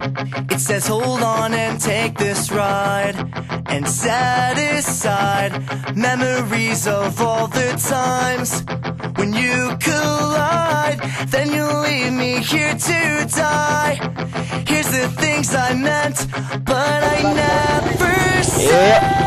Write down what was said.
It says hold on and take this ride, and set aside memories of all the times when you collide. Then you'll leave me here to die. Here's the things I meant, but I never said.